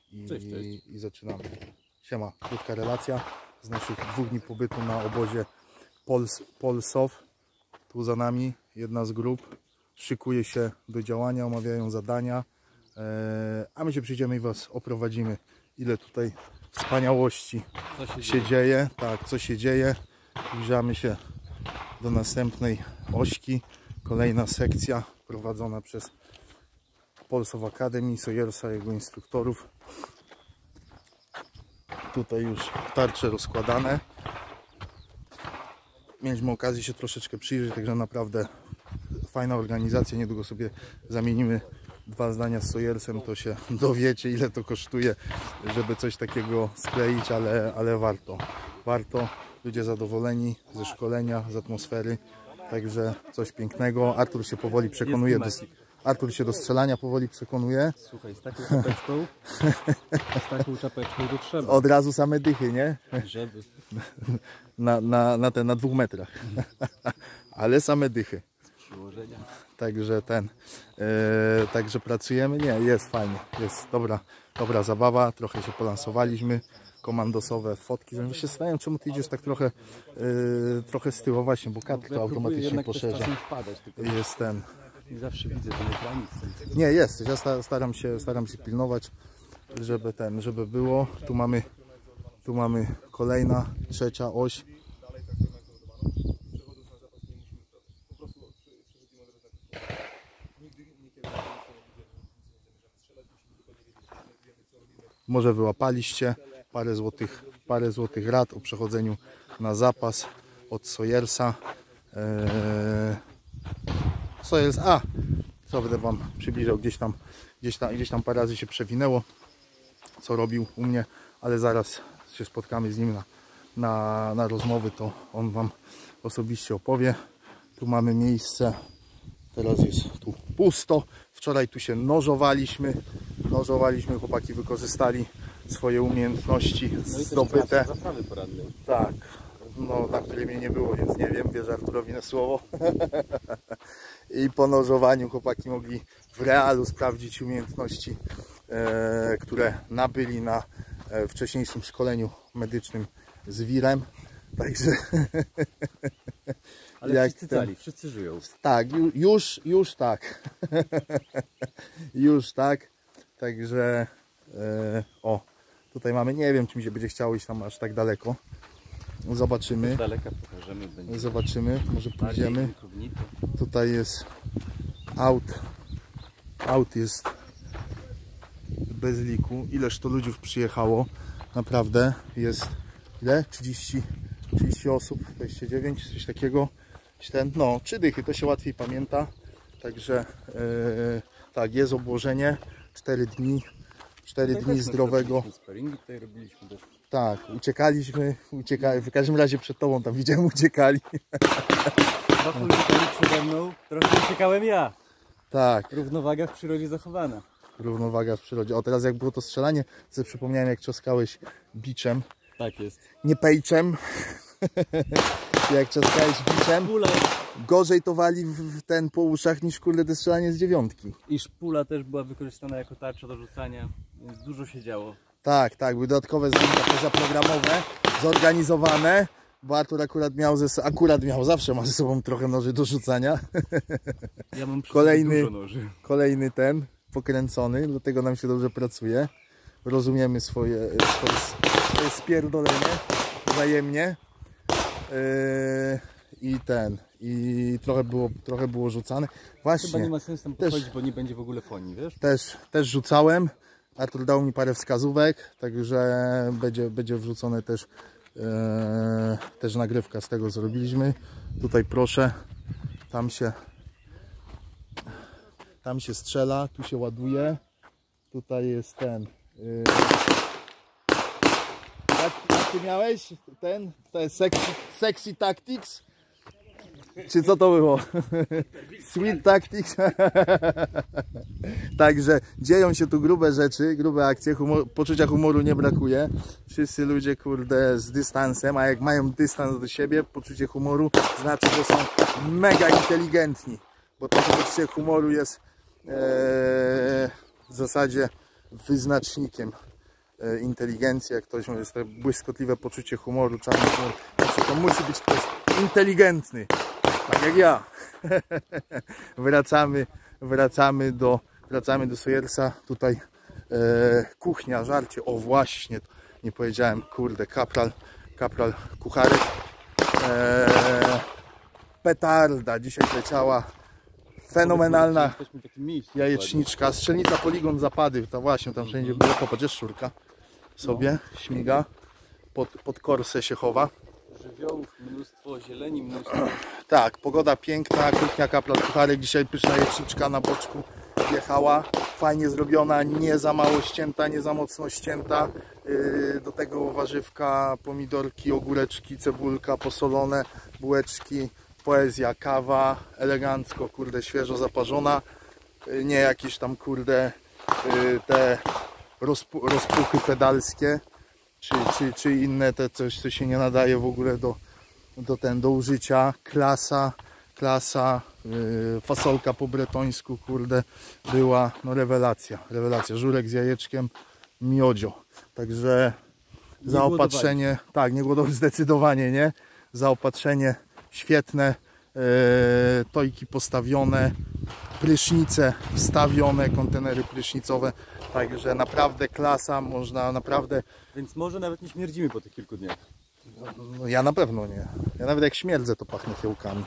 i zaczynamy. Siema, krótka relacja z naszych 2 dni pobytu na obozie Polsow. Tu za nami jedna z grup szykuje się do działania, omawiają zadania, a my się przyjdziemy i Was oprowadzimy, ile tutaj wspaniałości się dzieje. Tak, co się dzieje. Zbliżamy się do następnej ośki. Kolejna sekcja prowadzona przez Polsow Academy, Sawyersa, jego instruktorów. Tutaj już tarcze rozkładane. Mieliśmy okazję się troszeczkę przyjrzeć, także naprawdę fajna organizacja. Niedługo sobie zamienimy 2 zdania z Sawyersem, to się dowiecie, ile to kosztuje, żeby coś takiego skleić, ale warto. Warto. Ludzie zadowoleni ze szkolenia, z atmosfery, także coś pięknego. Artur się powoli przekonuje Artur się do strzelania powoli przekonuje. Słuchaj, z taką czapeczką to trzeba. Od razu same dychy, nie? Żeby. Na 2 metrach. Ale same dychy. Przyłożenia. Także także pracujemy. Nie, jest fajnie. Jest dobra zabawa. Trochę się polansowaliśmy. Komandosowe fotki. Ja się zastanawiam, czemu ty idziesz tak trochę z tyłu właśnie, bo kadr to automatycznie poszerza. Jest ten. I zawsze widzę ten ekranik. Nie, jest. Ja staram się pilnować, żeby było. Tu mamy kolejna, 3. oś. Może wyłapaliście parę złotych rad o przechodzeniu na zapas od Sawyersa. Co będę Wam przybliżał, gdzieś tam parę razy się przewinęło, co robił u mnie, ale zaraz się spotkamy z nim na rozmowy, to on Wam osobiście opowie. Tu mamy miejsce, teraz jest tu pusto. Wczoraj tu się nożowaliśmy, chłopaki wykorzystali swoje umiejętności zdobyte. Zaprawy poranne. Tak, no na której mnie nie było, więc nie wiem, wierzę Arturowi na słowo. I po nożowaniu chłopaki mogli w realu sprawdzić umiejętności, które nabyli na wcześniejszym szkoleniu medycznym z wirem. Także ale wszyscy cali, wszyscy żyją. Tak, już tak. Już tak. Także o, tutaj mamy, nie wiem, czy mi się będzie chciało iść tam aż tak daleko. Zobaczymy. Z daleka pokażemy, będzie. Zobaczymy, może pójdziemy. Tutaj jest aut jest bez liku. Ileż to ludzi przyjechało. Naprawdę jest ile? 30 osób, 29, coś takiego. No, 3 dychy, to się łatwiej pamięta. Także tak, jest obłożenie. 4 dni. 4 dni zdrowego. Tak, uciekaliśmy, w każdym razie przed Tobą tam widziałem, uciekali. Trochę uciekali przede mną, trochę uciekałem ja. Tak. Równowaga w przyrodzie zachowana. Równowaga w przyrodzie. O, teraz jak było to strzelanie, sobie przypomniałem, jak trzaskałeś biczem. Tak jest. Nie pejczem. Jak trzaskałeś biczem. Gorzej to wali w ten po uszach niż kurde to strzelanie z 9. I szpula też była wykorzystana jako tarcza do rzucania, więc dużo się działo. Tak, były dodatkowe zdjęcia pozaprogramowe, zorganizowane, bo Artur akurat miał, zawsze ma ze sobą trochę noży do rzucania. Ja mam kolejny noży. Kolejny ten, pokręcony, dlatego nam się dobrze pracuje. Rozumiemy swoje spierdolenie wzajemnie. I trochę było rzucane. Właśnie. Chyba nie ma sensu tam podchodzić, bo nie będzie w ogóle fonii, wiesz? Też rzucałem. Artur dał mi parę wskazówek, także będzie wrzucone też nagrywka z tego, co robiliśmy. Tutaj proszę, tam się strzela, tu się ładuje. Tutaj jest ten. Jak ty miałeś ten? To jest sexy tactics? Czy co to było? Sweet tactics? Także dzieją się tu grube rzeczy, grube akcje, poczucia humoru nie brakuje. Wszyscy ludzie kurde z dystansem, a jak mają dystans do siebie, poczucie humoru znaczy, że są mega inteligentni. Bo to poczucie humoru jest w zasadzie wyznacznikiem inteligencję, jak ktoś jest to błyskotliwe poczucie humoru, czarny humor, znaczy to musi być ktoś inteligentny, tak jak ja. Wracamy do Sawyersa. Tutaj kuchnia, żarcie, o właśnie, nie powiedziałem, kurde, kapral kucharek. Petarda, dzisiaj leciała fenomenalna jajeczniczka, strzelnica Poligon Zapady, to właśnie tam wszędzie było, popatrz, jest szczurka sobie śmiga, pod korsę się chowa. Żywiołów mnóstwo, zieleni mnóstwo. Tak, pogoda piękna, kuchnia kapral kucharek, dzisiaj pyszna jajeczniczka na boczku jechała, fajnie zrobiona, nie za mało ścięta, nie za mocno ścięta. Do tego warzywka, pomidorki, ogóreczki, cebulka posolone, bułeczki, poezja, kawa, elegancko, kurde, świeżo zaparzona, nie jakieś tam, kurde, te rozpuchy pedalskie, czy inne te coś, co się nie nadaje w ogóle do użycia. Klasa, fasolka po bretońsku, kurde, była no rewelacja, żurek z jajeczkiem, miodzio, także zaopatrzenie, tak, nie głodowali zdecydowanie, nie, zaopatrzenie świetne, tojki postawione, prysznice wstawione, kontenery prysznicowe, także naprawdę klasa, można naprawdę... Więc może nawet nie śmierdzimy po tych kilku dniach. No, ja na pewno nie. Ja nawet jak śmierdzę, to pachnę fiołkami.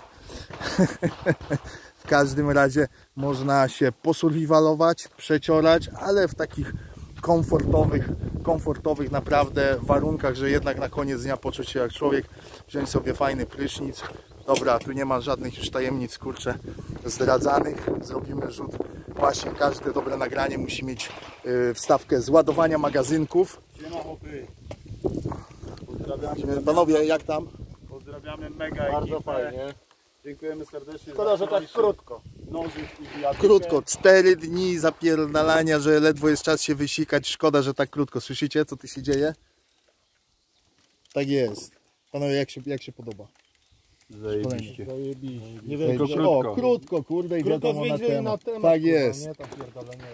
W każdym razie można się posurvivalować, przeciorać, ale w takich komfortowych naprawdę warunkach, że jednak na koniec dnia poczuć się jak człowiek, wziąć sobie fajny prysznic. Dobra, tu nie ma żadnych już tajemnic, kurczę, zdradzanych. Zrobimy rzut. Właśnie każde dobre nagranie musi mieć wstawkę z ładowania magazynków. Panowie, jak tam? Pozdrawiamy, mega Bardzo ekipę. fajnie. Dziękujemy serdecznie. Szkoda, że tak krótko. Nożyk i bijatykę. Krótko, 4 dni zapierdalania, że ledwo jest czas się wysikać. Szkoda, że tak krótko. Słyszycie, co tu się dzieje? Tak jest. Panowie, jak się podoba? Zajebiście. Nie wiem, Tylko Krótko. krótko. O, krótko, kurde, i krótko wiadomo na zwiedzili na temat. temat. Tak kurwa, jest. Nie, to pierdolenie,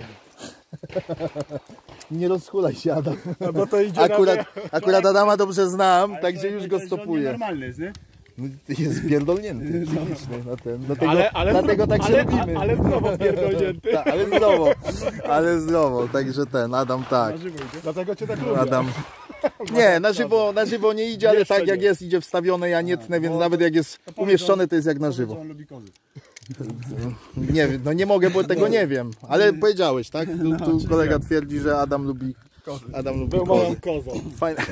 Nie rozchulaj się, Adam. No bo to idzie Akurat Adama dobrze znam, także już go stopuję. stopuję. Normalny jest, nie? No, jest pierdolnięty, psychiczny na ten. Ale tak się lubimy. Ale zdrowo pierdolnięty. Tak, ale zdrowo, także ten, Adam tak. Dlatego cię tak lubię. Adam. Nie, na żywo nie idzie, ale Jeszcze tak jak nie. jest, idzie wstawione, ja nie tnę, więc nawet jak jest umieszczone, to jest jak na żywo. On lubi kozy. Nie wiem, no nie mogę, bo tego nie wiem, ale powiedziałeś, tak? Tu kolega twierdzi, że Adam lubi Był kozy. moją kozą. Fajne.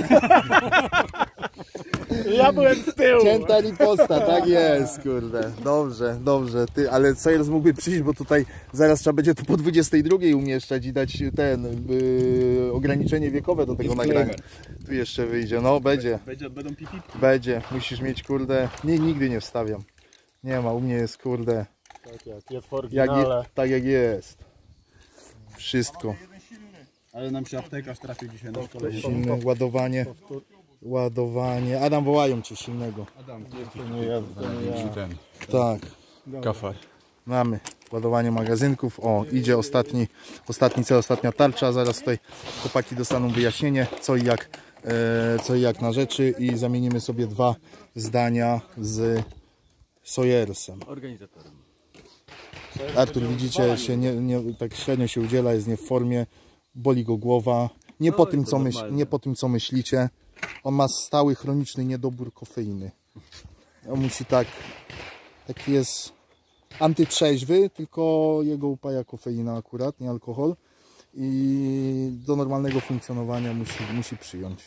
Ja byłem z tyłu. Cięta riposta, tak jest, kurde. Dobrze, ty, ale Sawyers mógłby przyjść, bo tutaj zaraz trzeba będzie to po 22 umieszczać i dać ograniczenie wiekowe do tego nagrania. Tu jeszcze wyjdzie, no będzie, Będą pipipki. musisz mieć, kurde, nigdy nie wstawiam. Nie ma, u mnie jest, kurde, Tak jak jest w oryginale. tak jak jest. Wszystko. Ale nam się aptekarz trafił dzisiaj na szkolenie. Silne ładowanie. Adam, wołają cię silnego. Adam, ten. Tak. kafar. Mamy ładowanie magazynków. O, idzie ostatni cel, ostatnia tarcza. Zaraz tutaj chłopaki dostaną wyjaśnienie, co i jak na rzeczy, i zamienimy sobie 2 zdania z Sawyersem. Organizatorem. Artur, widzicie, się tak średnio się udziela, jest nie w formie, boli go głowa. Nie po tym, co myślicie. On ma stały, chroniczny niedobór kofeiny. On musi taki jest antytrzeźwy, tylko jego upaja kofeina akurat, nie alkohol. I do normalnego funkcjonowania musi przyjąć.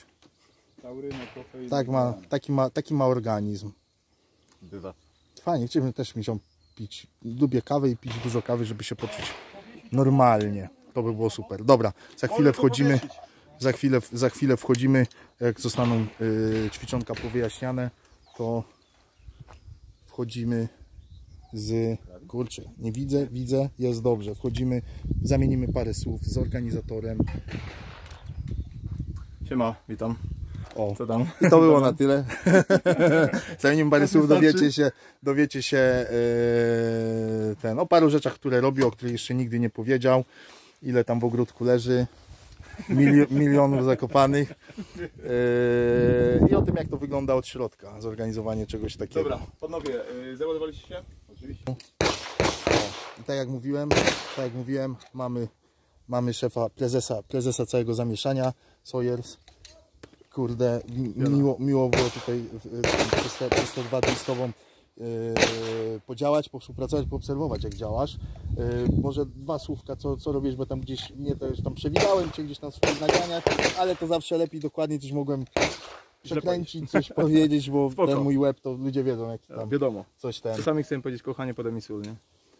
Taki ma organizm. Bywa. Fajnie, chciałbym też mieć pić. Lubię kawę i pić dużo kawy, żeby się poczuć normalnie. To by było super. Dobra, za chwilę wchodzimy, jak zostaną ćwiczonka powyjaśniane, to wchodzimy z... Kurczę, nie widzę, jest dobrze. Wchodzimy, zamienimy parę słów z organizatorem. Siema, witam. O, Co tam? i to było na tyle. Zamienimy parę słów, dowiecie się o paru rzeczach, które robi, o których jeszcze nigdy nie powiedział. Ile tam w ogródku leży. milionów zakopanych i o tym, jak to wygląda od środka, zorganizowanie czegoś takiego. Dobra, panowie, załadowaliście się? Oczywiście. I tak jak mówiłem, mamy szefa, prezesa całego zamieszania, Sawyers. Kurde, miło było tutaj przez te 2 dni z Tobą podziałać, współpracować, poobserwować, jak działasz. Może 2 słówka, co robisz, bo tam gdzieś mnie to już tam przewidałem Cię gdzieś na swoich nagraniach, ale to zawsze lepiej, dokładnie coś mogłem przekręcić, coś powiedzieć, bo ten mój web to ludzie wiedzą, jak tam Wiadomo. coś ten. Czasami chcę powiedzieć kochanie, podaj mi sól, nie?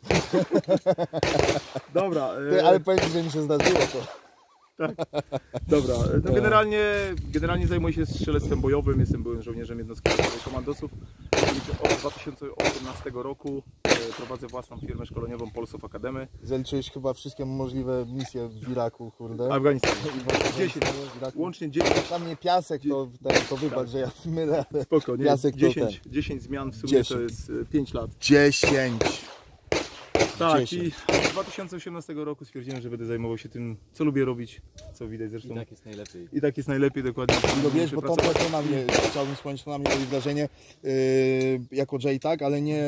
Dobra. Ale powiem, że mi się zdarzyło to. Dobra, no generalnie zajmuję się strzelectwem bojowym, jestem byłym żołnierzem jednostki komandosów. Od 2018 roku prowadzę własną firmę szkoleniową Polsof Academy. Zaliczyłeś chyba wszystkie możliwe misje w Iraku, kurde. Afganistanie. I 10, łącznie 10. Tam nie piasek, to wybacz, że ja mylę, ale Spoko, nie? piasek to 10 zmian w sumie 10. to jest 5 lat. 10. Tak, 10. i od 2018 roku stwierdziłem, że będę zajmował się tym, co lubię robić, co widać zresztą. I tak jest najlepiej. I tak jest najlepiej, dokładnie. No wiesz, bo to na mnie, chciałbym wspomnieć, to na mnie robi wrażenie, jako Jay, tak, ale nie,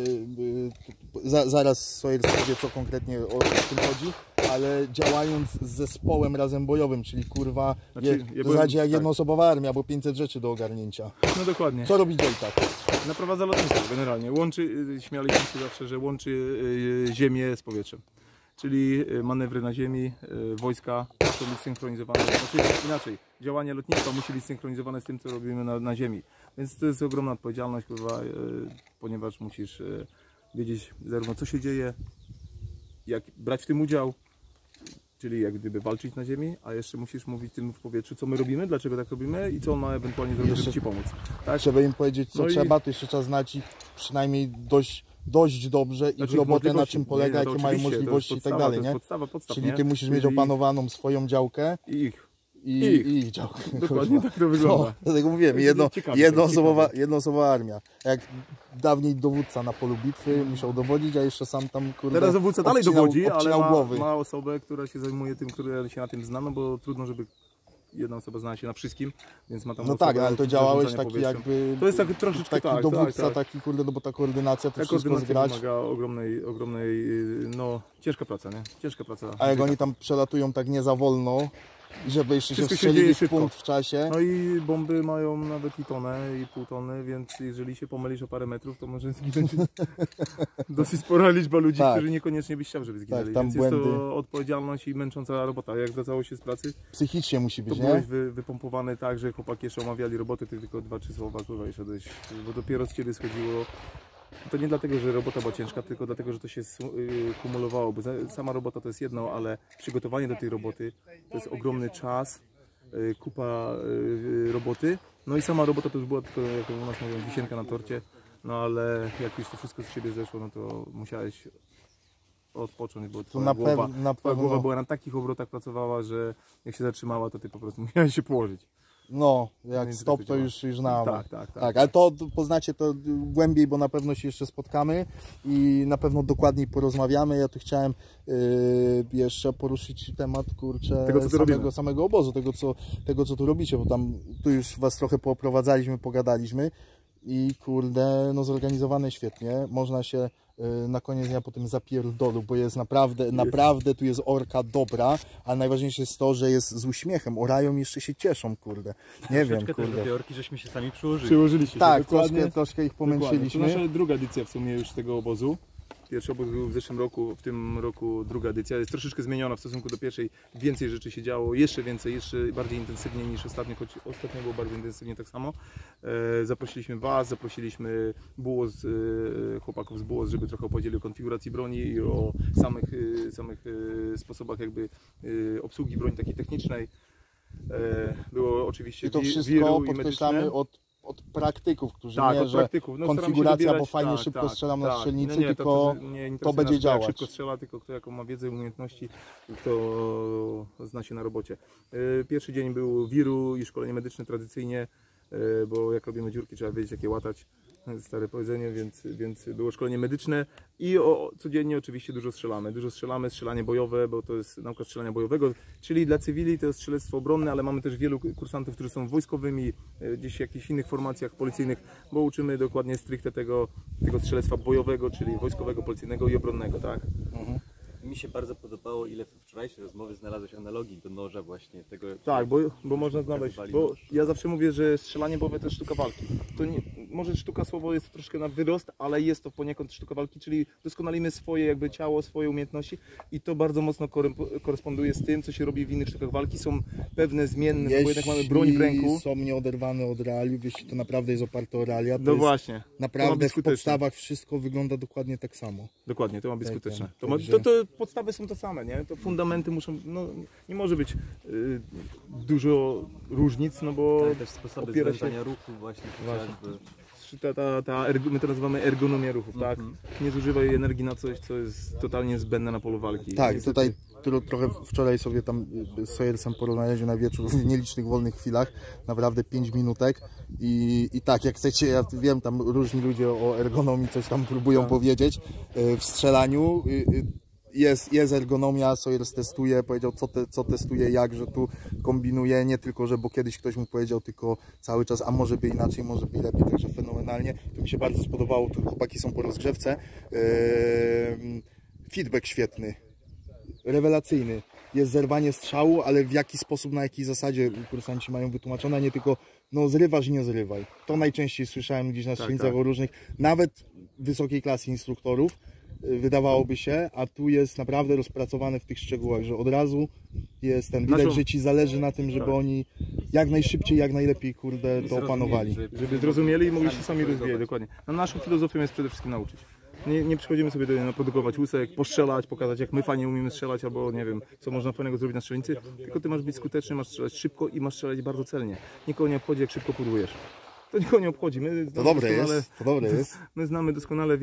zaraz sobie powie, co konkretnie o tym chodzi, ale działając z zespołem razem bojowym, czyli kurwa, w zasadzie jak jednoosobowa armia, bo 500 rzeczy do ogarnięcia. No dokładnie. Co robi Jay, tak? Naprowadza lotnictwo generalnie. Śmialiśmy się zawsze, że łączy ziemię z powietrzem. Czyli manewry na ziemi, wojska muszą być synchronizowane. Znaczy inaczej, działania lotnictwa musi być synchronizowane z tym, co robimy na ziemi. Więc to jest ogromna odpowiedzialność, kurwa, ponieważ musisz wiedzieć zarówno, co się dzieje, jak brać w tym udział, czyli jak gdyby walczyć na ziemi, a jeszcze musisz mówić tym w powietrzu, co my robimy, dlaczego tak robimy i co on ma ewentualnie zrobić, żeby Ci pomóc. Tak? Trzeba im powiedzieć, co No trzeba, to jeszcze trzeba znać ich przynajmniej dość dobrze i Znaczy, robotę, na czym polega, nie, no jakie mają możliwości i tak dalej, nie? Podstawa, Czyli nie? Ty musisz mieć opanowaną swoją działkę I ich. i ich działkę. Dokładnie tak to wygląda. No, dlatego mówiłem, jednoosobowa armia. Jak dawniej dowódca na polu bitwy musiał dowodzić, a jeszcze sam tam, kurde, Teraz dowódca dalej dowodzi, ale głowy. ma osobę, która się zajmuje tym, która się na tym zna, no bo trudno, żeby jedna osoba znała się na wszystkim, więc ma tam No osobę, tak, ale to działałeś taki powietrzem. jakby... To jest tak troszeczkę taki dowódca, taki kurde, no bo ta koordynacja, to wszystko zgrać. wymaga ogromnej, no ciężka praca, nie? Ciężka praca. A jak oni tam przelatują tak nie za wolno, żeby jeszcze się strzelili w punkt w czasie. No i bomby mają nawet i tonę, i pół tony, więc jeżeli się pomylisz o parę metrów, to może zginąć dosyć spora liczba ludzi, tak, którzy niekoniecznie byś chciał, żeby zginęli. Tak, tam więc błędy. jest to odpowiedzialność i męcząca robota. Jak wracało się z pracy, Psychicznie musi być, to nie? byłeś wypompowany tak, że chłopaki jeszcze omawiali roboty, ty tylko 2-3 słowa, kurwa, i szedłeś, bo dopiero z Ciebie schodziło. To nie dlatego, że robota była ciężka, tylko dlatego, że to się kumulowało, bo sama robota to jest jedno, ale przygotowanie do tej roboty to jest ogromny czas, kupa roboty, no i sama robota to już była tylko, jak u nas mówią, wisienka na torcie, no ale jak już to wszystko z Ciebie zeszło, no to musiałeś odpocząć, bo twoja głowa była na takich obrotach pracowała, że jak się zatrzymała, to Ty po prostu musiałeś się położyć. No, jak stop to już znamy. Tak, ale to poznacie to głębiej, bo na pewno się jeszcze spotkamy i na pewno dokładniej porozmawiamy. Ja tu chciałem jeszcze poruszyć temat, kurczę, tego, samego obozu, tego co tu robicie, bo tu już Was trochę pooprowadzaliśmy, pogadaliśmy i kurde, no zorganizowane świetnie. Można się na koniec dnia po tym zapierdolu, bo jest naprawdę tu jest orka dobra, a najważniejsze jest to, że jest z uśmiechem, orają i jeszcze się cieszą, do tej orki żeśmy się sami przyłożyli. Przyłożyliście tak, się, troszkę ich pomęczyliśmy. To nasza druga edycja w sumie już tego obozu. Pierwszy obóz był w zeszłym roku, w tym roku druga edycja. Jest troszeczkę zmieniona w stosunku do pierwszej. Więcej rzeczy się działo, jeszcze więcej, jeszcze bardziej intensywnie niż ostatnio, choć ostatnio było bardzo intensywnie tak samo. Zaprosiliśmy Was, zaprosiliśmy BUOS, chłopaków z BUOS, żeby trochę opowiedzieli o konfiguracji broni i o samych sposobach jakby obsługi broni takiej technicznej. Było oczywiście i to wszystko podkreślamy od praktyków, którzy że konfiguracja, bo fajnie szybko strzelam na strzelnicy, tylko to będzie działać. Szybko strzela, tylko kto jaką ma wiedzę, umiejętności, kto zna się na robocie. Pierwszy dzień był wiru i szkolenie medyczne tradycyjnie, bo jak robimy dziurki, trzeba wiedzieć, jak je łatać. stare powiedzenie, więc było szkolenie medyczne i codziennie oczywiście dużo strzelamy, strzelanie bojowe, bo to jest nauka strzelania bojowego, czyli dla cywili to jest strzelectwo obronne, ale mamy też wielu kursantów, którzy są wojskowymi, gdzieś w jakichś innych formacjach policyjnych, bo uczymy dokładnie stricte tego strzelectwa bojowego, czyli wojskowego, policyjnego i obronnego, tak? Mi się bardzo podobało, ile w wczorajszej rozmowie znalazłeś analogii do noża właśnie tego. Tak, bo można znaleźć, bo ja zawsze mówię, że strzelanie bojowe to jest sztuka walki. To nie, może sztuka słowo jest troszkę na wyrost, ale jest to poniekąd sztuka walki, czyli doskonalimy swoje jakby ciało, swoje umiejętności i to bardzo mocno koresponduje z tym, co się robi w innych sztukach walki. Są pewne zmienne, bo jednak mamy broń w ręku. Są nieoderwane od realiów, jeśli to naprawdę jest oparte o realia, to No właśnie. naprawdę w podstawach wszystko wygląda dokładnie tak samo. Dokładnie, to ma być skuteczne. Także- To podstawy są te same, nie? To fundamenty muszą, no nie może być dużo różnic, no bo Ale też sposoby opiera się- zwężania ruchu właśnie. chociażby. my to nazywamy ergonomię ruchów, tak? Nie zużywaj energii na coś, co jest totalnie zbędne na polu walki. Tak, Niestety- tutaj trochę wczoraj sobie tam z Sayersem porozmawialiśmy na wieczór w nielicznych wolnych chwilach, naprawdę 5 minutek i tak, jak chcecie, ja wiem, tam różni ludzie o ergonomii coś tam próbują powiedzieć w strzelaniu. Jest ergonomia, Sayers testuje, powiedział co testuje, jak, że tu kombinuje, nie tylko, że bo kiedyś ktoś mu powiedział, tylko cały czas, a może by inaczej, może by lepiej, także fenomenalnie. To mi się bardzo spodobało, tu chłopaki są po rozgrzewce. Feedback świetny, rewelacyjny. Jest zerwanie strzału, ale w jaki sposób, na jakiej zasadzie kursanci mają wytłumaczone, a nie tylko no zrywasz i nie zrywaj. To najczęściej słyszałem gdzieś na strzelnicach o różnych, nawet wysokiej klasy instruktorów, wydawałoby się, a tu jest naprawdę rozpracowane w tych szczegółach, że od razu jest ten, widać, że ci zależy na tym, żeby oni jak najszybciej, jak najlepiej, kurde, to opanowali. Żeby zrozumieli i mogli się sami rozwijać, dokładnie. No, naszą filozofią jest przede wszystkim nauczyć. Nie przychodzimy sobie do naprodukować łusek, postrzelać, pokazać jak my fajnie umiemy strzelać, albo nie wiem, co można fajnego zrobić na strzelnicy, tylko ty masz być skuteczny, masz strzelać szybko i masz strzelać bardzo celnie. Nikogo nie obchodzi, jak szybko pudujesz. To nikogo nie obchodzi. To dobre jest. My znamy doskonale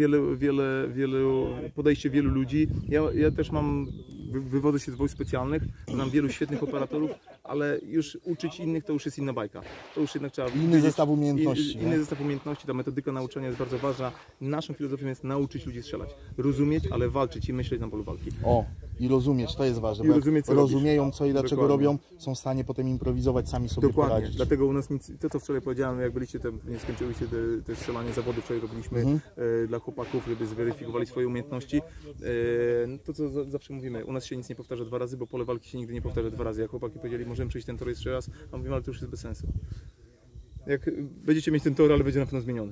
podejście wielu ludzi. Ja też wywodzę się z wojsk specjalnych, znam wielu świetnych operatorów, ale już uczyć innych to już jest inna bajka. To już jednak trzeba Inny zestaw umiejętności. Inny zestaw umiejętności, ta metodyka nauczania jest bardzo ważna. Naszą filozofią jest nauczyć ludzi strzelać. Rozumieć, ale walczyć i myśleć na polu walki. I rozumieć, to jest ważne, I bo rozumieć, co rozumieją co i dlaczego Dokładnie. robią, są w stanie potem improwizować, sami sobie Dokładnie, poradzić. dlatego u nas nic, to co wczoraj powiedziałem, jak byliście tam, nie skończyły się te strzelanie zawody, wczoraj robiliśmy dla chłopaków, żeby zweryfikowali swoje umiejętności. To co zawsze mówimy, u nas się nic nie powtarza 2 razy, bo pole walki się nigdy nie powtarza 2 razy. Jak chłopaki powiedzieli, możemy przejść ten tor jeszcze raz, a mówimy, ale to już jest bez sensu. Jak będziecie mieć ten tor, ale będzie na pewno zmieniony.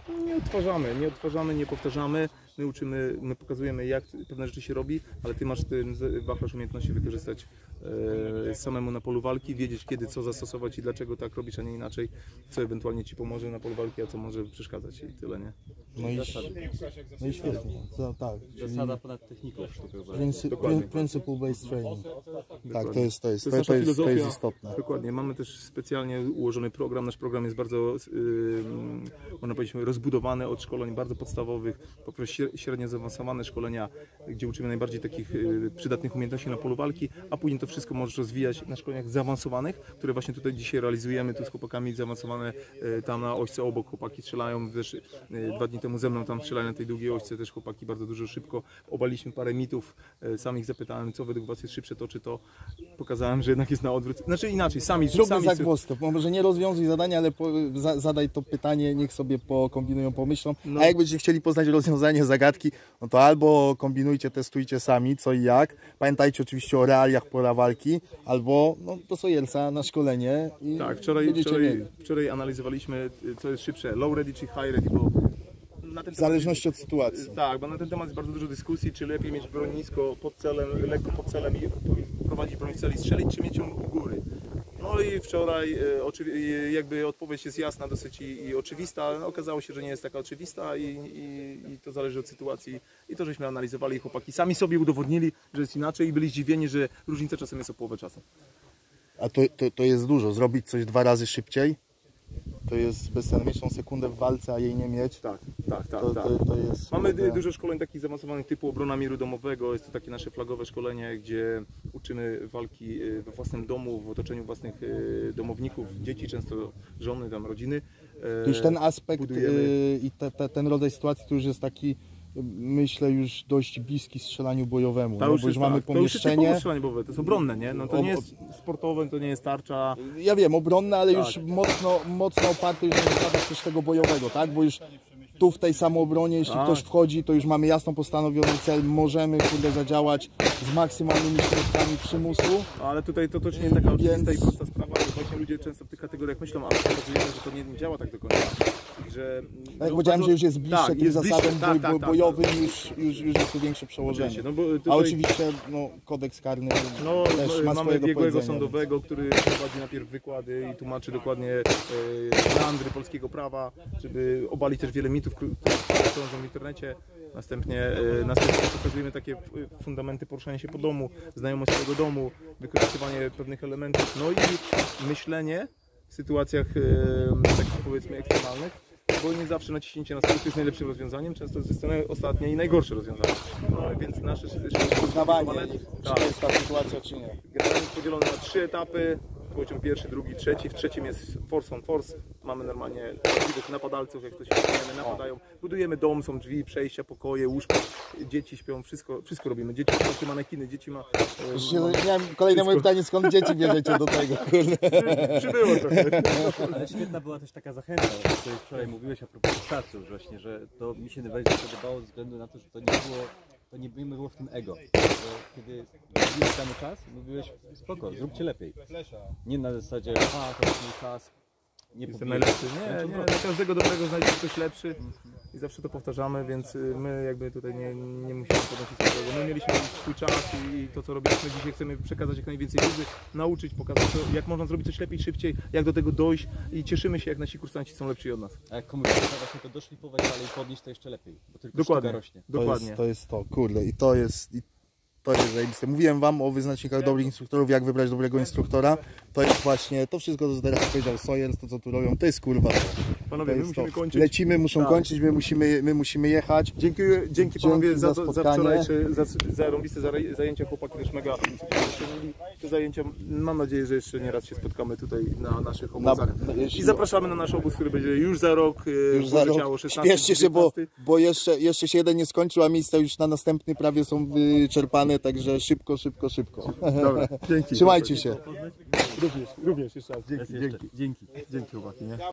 Nie odtwarzamy, nie powtarzamy. My uczymy, my pokazujemy, jak pewne rzeczy się robi, ale ty masz ten wachlarz umiejętności wykorzystać samemu na polu walki, wiedzieć kiedy co zastosować i dlaczego tak robisz, a nie inaczej, co ewentualnie ci pomoże na polu walki, a co może przeszkadzać i tyle, nie? No i świetnie. Tak. Zasada ponad techniką sztukę walki. Principle-based training. Tak, to jest nasza filozofia. istotne. Dokładnie, mamy też specjalnie ułożony program, nasz program jest bardzo, można powiedzieć, rozbudowany od szkoleń bardzo podstawowych, poprzez średnio zaawansowane szkolenia, gdzie uczymy najbardziej takich przydatnych umiejętności na polu walki, a później to wszystko możesz rozwijać na szkoleniach zaawansowanych, które właśnie tutaj dzisiaj realizujemy, tu z chłopakami zaawansowane, tam na ośce obok chłopaki strzelają, też 2 dni temu ze mną tam strzelają na tej długiej ośce, też chłopaki bardzo dużo szybko, obaliśmy parę mitów, sam ich zapytałem, co według was jest szybsze, to czy to, pokazałem, że jednak jest na odwrót, znaczy inaczej, Zróbmy zagwozdkę, może nie rozwiązuj zadania, ale zadaj to pytanie, niech sobie pokombinują, pomyślą, a jak będziecie chcieli poznać rozwiązanie zagadki, no to albo kombinujcie, testujcie sami, co i jak, pamiętajcie oczywiście o realiach pola walki, albo no, do Sayersa na szkolenie i tak, wczoraj analizowaliśmy, co jest szybsze, low ready czy high ready, bo na ten w zależności od sytuacji. Tak, bo na ten temat jest bardzo dużo dyskusji, czy lepiej mieć broń nisko pod celem, lekko pod celem i prowadzić broń w cel i strzelić, czy mieć ją u góry. No i wczoraj jakby odpowiedź jest jasna dosyć i oczywista. Okazało się, że nie jest taka oczywista i to zależy od sytuacji. I to żeśmy analizowali, chłopaki sami sobie udowodnili, że jest inaczej i byli zdziwieni, że różnica czasem jest o połowę czasu. A to jest dużo, zrobić coś 2 razy szybciej To jest bezcenne. Mieć tą sekundę w walce, a jej nie mieć. Tak. To jest... Mamy kurde, dużo szkoleń takich zaawansowanych typu obrona miru domowego. Jest to takie nasze flagowe szkolenie, gdzie uczymy walki we własnym domu, w otoczeniu własnych domowników, dzieci, często żony, tam rodziny. Już ten aspekt budujemy- i ten rodzaj sytuacji to już jest taki, myślę, już dość bliski strzelaniu bojowemu. To No, już bo już jest, mamy tak. To już jest typowe pomieszczenie. strzelanie bojowe, to jest obronne, nie? No to nie jest sportowe, to nie jest tarcza. Ja wiem, obronne, ale Tak. już mocno oparte już na zasadach też tego bojowego, tak? Bo już tu w tej samoobronie, jeśli Tak. ktoś wchodzi, to już mamy jasno postanowiony cel, możemy zadziałać z maksymalnymi środkami przymusu. Ale tutaj to też nie jest taka oczywista Więc- i prosta sprawa, bo właśnie ludzie często w tych kategoriach myślą, ale okazujemy, że to nie działa tak do końca. Że Jak powiedziałem, że już jest bliższe tym jest bliższe, zasadom bojowym, już jest tu większe przełożenie. Oczywiście, no bo tutaj, A oczywiście no, kodeks karny no, też ma mamy swojego biegłego powiedzenia. sądowego, który prowadzi najpierw wykłady i tłumaczy dokładnie meandry polskiego prawa, żeby obalić też wiele mitów, które krążą w internecie. Następnie pokazujemy takie fundamenty poruszania się po domu, znajomość swojego domu, wykorzystywanie pewnych elementów, no i myślenie w sytuacjach takich powiedzmy ekstremalnych, bo nie zawsze naciśnięcie na spust jest najlepszym rozwiązaniem, często jest to ostatnie i najgorsze rozwiązanie. No, więc nasze Uznawanie, tak, czy to jest ta sytuacja, czy nie. generalnie jest podzielone na 3 etapy. Poziom pierwszy, drugi, trzeci. W trzecim jest force on force. Mamy normalnie prawdziwych napadalców, jak to się nazywamy, napadają. Budujemy dom, są drzwi, przejścia, pokoje, łóżka. Dzieci śpią, wszystko robimy. Dzieci ma manekiny, dzieci ma... Miałem kolejne moje pytanie, skąd dzieci bierzecie do tego, kurde. Przybyło trochę. Ale świetna była też taka zachęta, o której wczoraj mówiłeś a propos startu, że właśnie, że to mi się najbardziej podobało ze względu na to, że to nie było w tym ego. Że kiedy mówiłeś dany czas, mówiłeś spoko, zróbcie lepiej. Nie na zasadzie, to jest mój czas, nie Jestem pobiję. najlepszy. Nie, dla każdego dobrego znajdzie się ktoś lepszy i zawsze to powtarzamy, więc my jakby tutaj nie musimy podnosić swojego. My mieliśmy swój czas i to co robiliśmy dzisiaj chcemy przekazać jak najwięcej wiedzy, nauczyć, pokazać to, jak można zrobić coś lepiej, szybciej, jak do tego dojść i cieszymy się jak nasi kursanci są lepsi od nas. A jak komuś trzeba właśnie to doszlifować dalej, podnieść, to jeszcze lepiej, bo tylko Dokładnie, sztuka rośnie. dokładnie. To jest to, kurde, i to jest zajebiste. Mówiłem wam o wyznacznikach dobrych instruktorów, jak wybrać dobrego instruktora. To jest właśnie, to wszystko, co teraz powiedział Sawyers, to co tu robią, to jest kurwa. Panowie, To my jest musimy to. kończyć. Lecimy, muszą Tak. kończyć, my musimy jechać. Dzięki panowie za za spotkanie. wczorajsze zarąbiste zajęcia, chłopaki też mega cenili te zajęcia. Mam nadzieję, że jeszcze nie raz się spotkamy tutaj na naszych obozach. I zapraszamy na nasz obóz, który będzie już za rok. Już za rok. Ciało 16, Śpieszcie się, bo 19. jeszcze się jeden nie skończył, a miejsca już na następny prawie są wyczerpane, także szybko. Dobra, dzięki. Trzymajcie się. Również jeszcze raz. Dzięki. Dzięki. Dzięki chłopaki. Nie?